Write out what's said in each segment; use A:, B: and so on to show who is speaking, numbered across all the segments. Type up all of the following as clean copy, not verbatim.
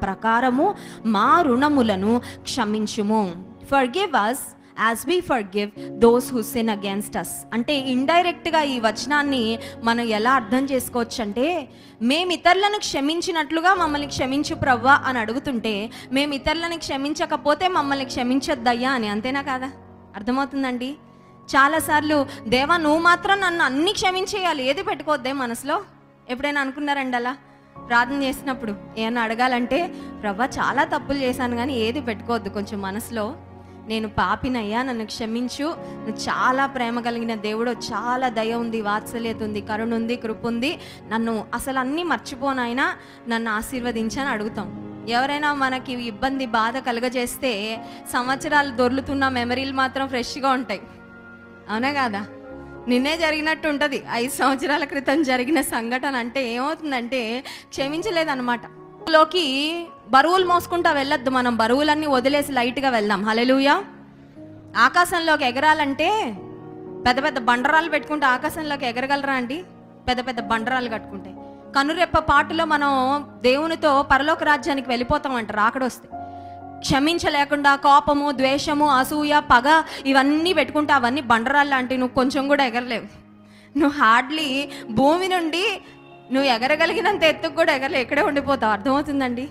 A: ప్రకారము మా రుణములను క్షమించుము. Forgive us as we forgive those who sin against us. అంటే ఇండైరెక్ట్గా ఈ వచనాన్ని మనం ఎలా అర్థం చేసుకోవచ్చు అంటే, మేము ఇతరులను క్షమించినట్లుగా మమ్మల్ని క్షమించు ప్రవ్వా అని అడుగుతుంటే, మేము ఇతరులను క్షమించకపోతే మమ్మల్ని క్షమించొద్దయ్యా అని. అంతేనా కాదా? అర్థమవుతుందండి? చాలాసార్లు దేవా నువ్వు మాత్రం నన్ను అన్ని క్షమించేయాలి, ఏది పెట్టుకోవద్దే మనసులో. ఎప్పుడైనా అనుకున్నారండి అలా? ప్రార్థన చేసినప్పుడు ఏమన్నా అడగాలంటే, ప్రవ్వా చాలా తప్పులు చేశాను కానీ ఏది పెట్టుకోవద్దు కొంచెం మనసులో, నేను పాపినయ్యా, నన్ను క్షమించు, నువ్వు చాలా ప్రేమ కలిగిన దేవుడు, చాలా దయ ఉంది, వాత్సల్యత ఉంది, కరుణ ఉంది, కృప ఉంది, నన్ను అసలు అన్నీ మర్చిపోనైనా నన్ను ఆశీర్వదించని అడుగుతాం. ఎవరైనా మనకి ఇబ్బంది బాధ కలుగజేస్తే సంవత్సరాలు దొర్లుతున్న మెమరీలు మాత్రం ఫ్రెష్గా ఉంటాయి. అవునా కాదా? నిన్నే జరిగినట్టు ఉంటుంది. 5 సంవత్సరాల క్రితం జరిగిన సంఘటన అంటే ఏమవుతుందంటే క్షమించలేదన్నమాట. లోకి బరువులు మోసుకుంటా వెళ్ళొద్దు, మనం బరువులన్నీ వదిలేసి లైట్గా వెళ్దాం. హల్లెలూయా. ఆకాశంలోకి ఎగరాలంటే పెద్ద పెద్ద బండరాలు పెట్టుకుంటే ఆకాశంలోకి ఎగరగలరా అండి? పెద్ద పెద్ద బండరాలు కట్టుకుంటే. కనురెప్ప పాటులో మనం దేవునితో పరలోక రాజ్యానికి వెళ్ళిపోతామంట రాకడొస్తే. క్షమించలేకుండా కోపము, ద్వేషము, అసూయ, పగ ఇవన్నీ పెట్టుకుంటే అవన్నీ బండరాలు లాంటివి. నువ్వు కొంచెం కూడా ఎగరలేవు. నువ్వు హార్డ్లీ భూమి నుండి నువ్వు ఎగరగలిగినంత ఎత్తుకు కూడా ఎగరలేవు, ఇక్కడే ఉండిపోతావు. అర్థమవుతుందండి?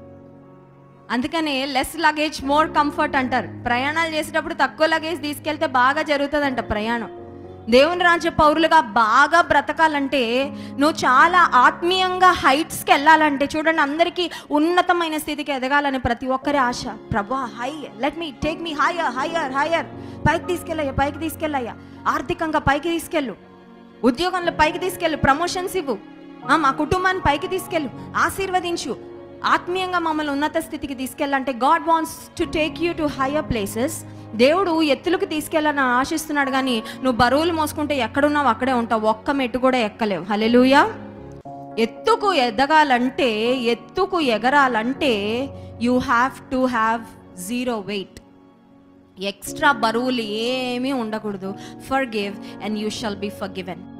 A: అందుకనే లెస్ లగేజ్ మోర్ కంఫర్ట్ అంటారు. ప్రయాణాలు చేసేటప్పుడు తక్కువ లగేజ్ తీసుకెళ్తే బాగా జరుగుతుందంట ప్రయాణం. దేవుని రాజ్య పౌరులుగా బాగా బ్రతకాలంటే, నువ్వు చాలా ఆత్మీయంగా హైట్స్కి వెళ్ళాలంటే, చూడండి అందరికీ ఉన్నతమైన స్థితికి ఎదగాలని ప్రతి ఒక్కరి ఆశ. ప్రభువా high, let me take me higher higher higher, పైకి తీసుకెళ్ళయ్యా, పైకి తీసుకెళ్ళయ్యా, ఆర్థికంగా పైకి తీసుకెళ్ళు, ఉద్యోగంలో పైకి తీసుకెళ్ళు, ప్రమోషన్స్ ఇవ్వు, మా కుటుంబాన్ని పైకి తీసుకెళ్ళు, ఆశీర్వదించు, ఆత్మీయంగా మమ్మల్ని ఉన్నత స్థితికి తీసుకెళ్ళాలంటే God wants to take you to higher places. దేవుడు ఎత్తులకు తీసుకెళ్ళాలని ఆశిస్తున్నాడు, కానీ నువ్వు బరువులు మోసుకుంటే ఎక్కడున్నావు అక్కడే ఉంటావు, ఒక్క మెట్టు కూడా ఎక్కలేవు. హల్లెలూయా. ఎత్తుకు ఎదగాలంటే, ఎత్తుకు ఎగరాలంటే you have to have 0 weight. Extra బరువులు ఏమీ ఉండకూడదు. Forgive and you shall be forgiven.